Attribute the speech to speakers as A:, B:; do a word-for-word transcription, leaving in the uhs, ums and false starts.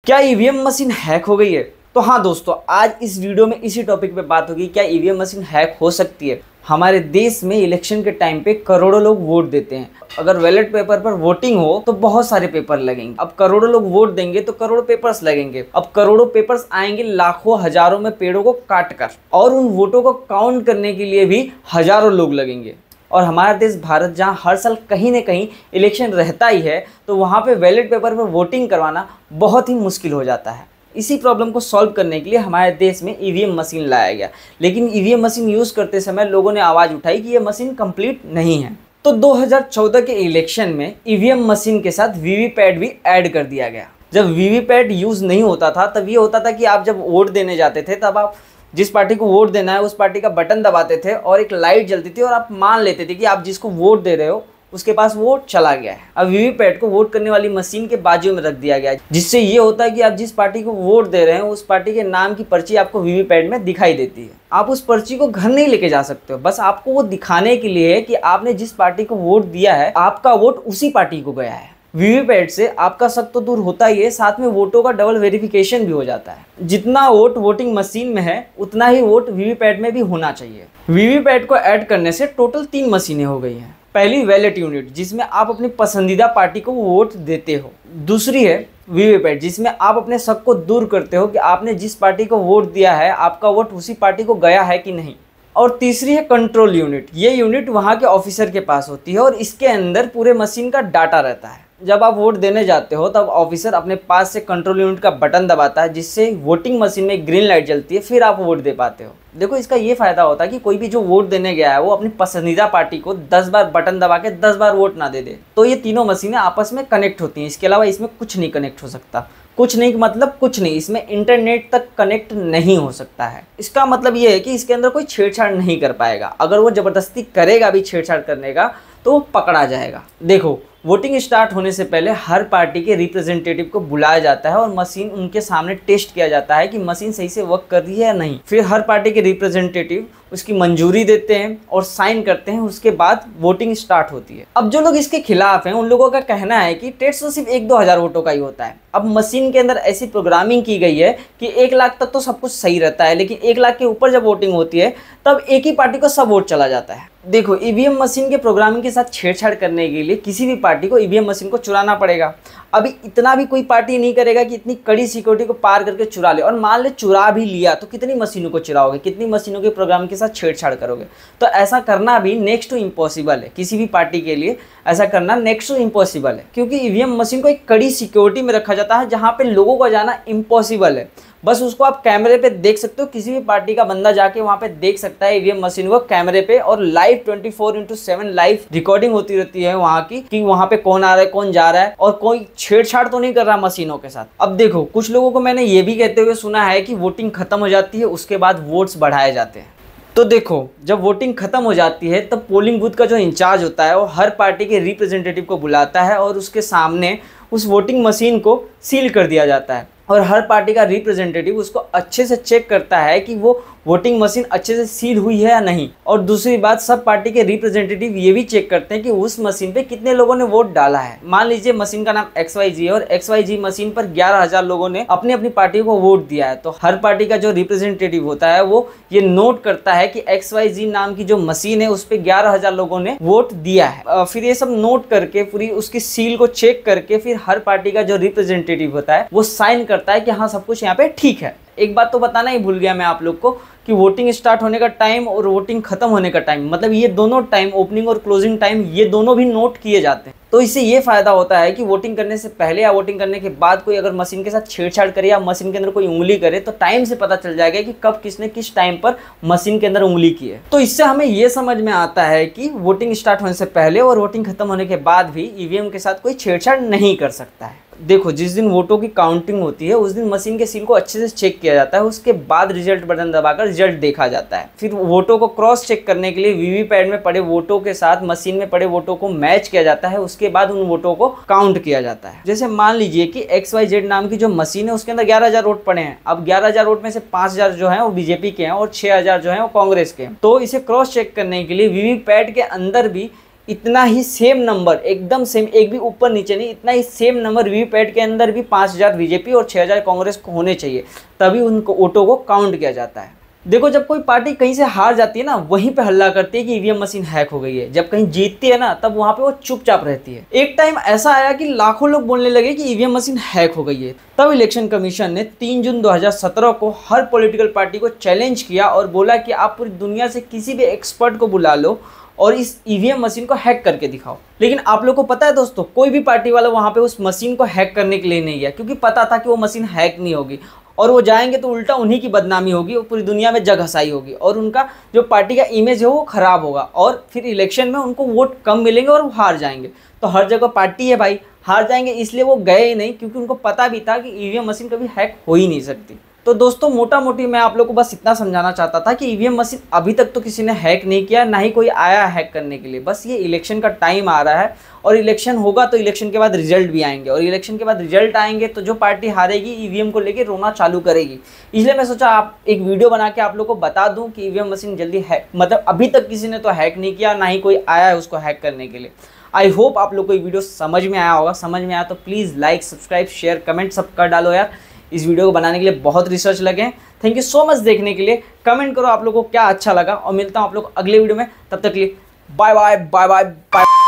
A: क्या EVM machine hack हो गई है? तो हाँ दोस्तों, आज इस वीडियो में इसी टॉपिक पे बात होगी, क्या ईवीएम मशीन हैक हो सकती है। हमारे देश में इलेक्शन के टाइम पे करोड़ों लोग वोट देते हैं। अगर बैलेट पेपर पर वोटिंग हो तो बहुत सारे पेपर लगेंगे। अब करोड़ों लोग वोट देंगे तो करोड़ों पेपर्स लगेंगे। अब करोड़ों पेपर्स आएंगे लाखों हजारों में पेड़ों को काट कर, और उन वोटों को काउंट करने के लिए भी हजारों लोग लगेंगे। और हमारा देश भारत, जहाँ हर साल कहीं ना कहीं इलेक्शन रहता ही है, तो वहाँ पे बैलेट पेपर पर वोटिंग करवाना बहुत ही मुश्किल हो जाता है। इसी प्रॉब्लम को सॉल्व करने के लिए हमारे देश में ईवीएम मशीन लाया गया। लेकिन ईवीएम मशीन यूज़ करते समय लोगों ने आवाज़ उठाई कि ये मशीन कंप्लीट नहीं है। तो दो हज़ार चौदह के इलेक्शन में ईवीएम मशीन के साथ वीवीपैट भी ऐड कर दिया गया। जब वीवीपैट यूज़ नहीं होता था तब ये होता था कि आप जब वोट देने जाते थे तब आप जिस पार्टी को वोट देना है उस पार्टी का बटन दबाते थे और एक लाइट जलती थी और आप मान लेते थे कि आप जिसको वोट दे रहे हो उसके पास वोट चला गया है। अब वीवीपैट को वोट करने वाली मशीन के बाजू में रख दिया गया है, जिससे ये होता है कि आप जिस पार्टी को वोट दे रहे हैं उस पार्टी के नाम की पर्ची आपको वीवीपैट में दिखाई देती है। आप उस पर्ची को घर नहीं लेके जा सकते हो, बस आपको वो दिखाने के लिए है कि आपने जिस पार्टी को वोट दिया है आपका वोट उसी पार्टी को गया है। वीवीपैट से आपका शक तो दूर होता ही है, साथ में वोटों का डबल वेरिफिकेशन भी हो जाता है। जितना वोट वोटिंग मशीन में है उतना ही वोट वीवीपैट में भी होना चाहिए। वीवीपैट को ऐड करने से टोटल तीन मशीनें हो गई हैं। पहली बैलेट यूनिट, जिसमें आप अपनी पसंदीदा पार्टी को वोट देते हो। दूसरी है वीवीपैट, जिसमें आप अपने शक को दूर करते हो कि आपने जिस पार्टी को वोट दिया है आपका वोट उसी पार्टी को गया है कि नहीं। और तीसरी है कंट्रोल यूनिट। ये यूनिट वहाँ के ऑफिसर के पास होती है और इसके अंदर पूरे मशीन का डाटा रहता है। जब आप वोट देने जाते हो तब ऑफिसर अपने पास से कंट्रोल यूनिट का बटन दबाता है, जिससे वोटिंग मशीन में ग्रीन लाइट जलती है, फिर आप वोट दे पाते हो। देखो, इसका ये फायदा होता है कि कोई भी जो वोट देने गया है वो अपनी पसंदीदा पार्टी को दस बार बटन दबा के दस बार वोट ना दे दे। तो ये तीनों मशीनें आपस में कनेक्ट होती हैं। इसके अलावा इसमें कुछ नहीं कनेक्ट हो सकता। कुछ नहीं मतलब कुछ नहीं, इसमें इंटरनेट तक कनेक्ट नहीं हो सकता है। इसका मतलब ये है कि इसके अंदर कोई छेड़छाड़ नहीं कर पाएगा। अगर वो जबरदस्ती करेगा भी छेड़छाड़ करने का तो वो पकड़ा जाएगा। देखो, वोटिंग स्टार्ट होने से पहले हर पार्टी के रिप्रेजेंटेटिव को बुलाया जाता है और मशीन उनके सामने टेस्ट किया जाता है कि मशीन सही से वर्क कर रही है या नहीं। फिर हर पार्टी के रिप्रेजेंटेटिव उसकी मंजूरी देते हैं और साइन करते हैं। उसके बाद वोटिंग स्टार्ट होती है। अब जो लोग इसके खिलाफ हैं उन लोगों का कहना है कि टेस्ट तो सिर्फ एक दो हज़ार वोटों का ही होता है। अब मशीन के अंदर ऐसी प्रोग्रामिंग की गई है कि एक लाख तक तो सब कुछ सही रहता है, लेकिन एक लाख के ऊपर जब वोटिंग होती है तब एक ही पार्टी को सब वोट चला जाता है। देखो, ईवीएम मशीन के प्रोग्रामिंग के साथ छेड़छाड़ करने के लिए किसी भी पार्टी को ईवीएम मशीन को चुराना पड़ेगा। अभी इतना भी कोई पार्टी नहीं करेगा कि इतनी कड़ी सिक्योरिटी को पार करके चुरा ले। और मान ले चुरा भी लिया तो कितनी मशीनों को चुराओगे, कितनी मशीनों के प्रोग्रामिंग के साथ छेड़छाड़ करोगे। तो ऐसा करना भी नेक्स्ट टू इम्पॉसिबल है। किसी भी पार्टी के लिए ऐसा करना नेक्स्ट टू इम्पॉसिबल है, क्योंकि ईवीएम मशीन को एक कड़ी सिक्योरिटी में रखा जाता है जहाँ पे लोगों का जाना इम्पॉसिबल है। बस उसको आप कैमरे पे देख सकते हो। किसी भी पार्टी का बंदा जाके वहाँ पे देख सकता है ईवीएम मशीन को कैमरे पे, और live twenty four into seven live recording होती रहती है वहाँ की कि वहाँ पे कौन आ रहा है, कौन जा रहा है, और कोई छेड़छाड़ तो नहीं कर रहा मशीनों के साथ। अब देखो, कुछ लोगों को मैंने ये भी कहते हुए सुना है कि वोटिंग खत्म हो जाती है उसके बाद वोट्स बढ़ाए जाते हैं। तो देखो, जब वोटिंग खत्म हो जाती है तब पोलिंग बूथ का जो इंचार्ज होता है वो हर पार्टी के रिप्रेजेंटेटिव को बुलाता है और उसके सामने उस वोटिंग मशीन को सील कर दिया जाता है। और हर पार्टी का रिप्रेजेंटेटिव उसको अच्छे से चेक करता है कि वो वोटिंग मशीन अच्छे से सील हुई है या नहीं। और दूसरी बात, सब पार्टी के रिप्रेजेंटेटिव ये भी चेक करते हैं कि उस मशीन पे कितने लोगों ने वोट डाला है। मान लीजिए मशीन का नाम एक्स वाई जी है और एक्स वाई जी मशीन पर ग्यारह हज़ार लोगों ने अपनी अपनी पार्टी को वोट दिया है, तो हर पार्टी का जो रिप्रेजेंटेटिव होता है वो ये नोट करता है कि एक्स वाई जी नाम की जो मशीन है उस पर ग्यारह हज़ार लोगों ने वोट दिया है। फिर ये सब नोट करके पूरी उसकी सील को चेक करके फिर हर पार्टी का जो रिप्रेजेंटेटिव होता है वो साइन करता है कि हाँ, सब कुछ यहाँ पे ठीक है। एक बात तो बताना ही भूल गया मैं आप लोग को कि वोटिंग स्टार्ट होने का टाइम और वोटिंग खत्म होने का टाइम, मतलब ये दोनों टाइम, ओपनिंग और क्लोजिंग टाइम, ये दोनों भी नोट किए जाते हैं। तो इससे ये फायदा होता है कि वोटिंग करने से पहले या वोटिंग करने के बाद कोई अगर मशीन के साथ छेड़छाड़ करे या मशीन के अंदर कोई उंगली करे तो टाइम से पता चल जाएगा कि कब किसने किस टाइम पर मशीन के अंदर उंगली की है। तो इससे हमें ये समझ में आता है कि वोटिंग स्टार्ट होने से पहले और वोटिंग खत्म होने के बाद भी ईवीएम के साथ कोई छेड़छाड़ नहीं कर सकता है। देखो, जिस दिन वोटों की काउंटिंग होती है उस दिन मशीन के सील को अच्छे से चेक किया जाता है। उसके बाद रिजल्ट बटन दबाकर रिजल्ट देखा जाता है। फिर वोटों को क्रॉस चेक करने के लिए वीवीपैट में पड़े वोटों के साथ मशीन में पड़े वोटों को मैच किया जाता है। उसके बाद उन वोटों को काउंट किया जाता है। जैसे मान लीजिए कि एक्स वाई जेड नाम की जो मशीन है उसके अंदर ग्यारह हजार वोट पड़े हैं। अब ग्यारह हजार वोट में से पांच हजार जो है वो बीजेपी के हैं और छह हजार जो है वो कांग्रेस के हैं। तो इसे क्रॉस चेक करने के लिए वीवीपैट के अंदर भी इतना ही सेम नंबर, एकदम सेम, एक भी ऊपर नीचे नहीं, इतना ही सेम नंबर वीवीपैट के अंदर भी पाँच हज़ार बीजेपी और छः हज़ार कांग्रेस को होने चाहिए, तभी उनको वोटों को काउंट किया जाता है। देखो, जब कोई पार्टी कहीं से हार जाती है ना, वहीं पे हल्ला करती है कि ईवीएम मशीन हैक हो गई है। जब कहीं जीतती है ना, तब वहां पे वो चुपचाप रहती है। एक टाइम ऐसा आया कि लाखों लोग बोलने लगे कि ईवीएम मशीन हैक हो गई है। तब इलेक्शन कमीशन ने तीन जून दो हज़ार सत्रह को हर पॉलिटिकल पार्टी को चैलेंज किया और बोला कि आप पूरी दुनिया से किसी भी एक्सपर्ट को बुला लो और इस ईवीएम मशीन को हैक करके दिखाओ। लेकिन आप लोग को पता है दोस्तों, कोई भी पार्टी वाला वहां पे उस मशीन को हैक करने के लिए नहीं गया, क्योंकि पता था कि वो मशीन हैक नहीं होगी और वो जाएंगे तो उल्टा उन्हीं की बदनामी होगी और पूरी दुनिया में जग हसाई होगी और उनका जो पार्टी का इमेज है वो खराब होगा और फिर इलेक्शन में उनको वोट कम मिलेंगे और वो हार जाएंगे। तो हर जगह पार्टी है भाई, हार जाएंगे, इसलिए वो गए ही नहीं, क्योंकि उनको पता भी था कि ईवीएम मशीन कभी हैक हो ही नहीं सकती। तो दोस्तों, मोटा मोटी मैं आप लोग को बस इतना समझाना चाहता था कि ईवीएम मशीन अभी तक तो किसी ने हैक नहीं किया, ना ही कोई आया हैक करने के लिए। बस ये इलेक्शन का टाइम आ रहा है और इलेक्शन होगा तो इलेक्शन के बाद रिजल्ट भी आएंगे और इलेक्शन के बाद रिजल्ट आएंगे तो जो पार्टी हारेगी ईवीएम को लेके रोना चालू करेगी। इसलिए मैं सोचा आप एक वीडियो बना के आप लोग को बता दूं कि ईवीएम मशीन जल्दी हैक, मतलब अभी तक किसी ने तो हैक नहीं किया, ना ही कोई आया है उसको हैक करने के लिए। आई होप आप लोग को ये वीडियो समझ में आया होगा। समझ में आया तो please like, subscribe, share, comment सब कर डालो यार। इस वीडियो को बनाने के लिए बहुत रिसर्च लगे हैं। थैंक यू सो मच देखने के लिए। कमेंट करो आप लोगों को क्या अच्छा लगा और मिलता हूँ आप लोग अगले वीडियो में। तब तक के लिए bye bye bye bye bye.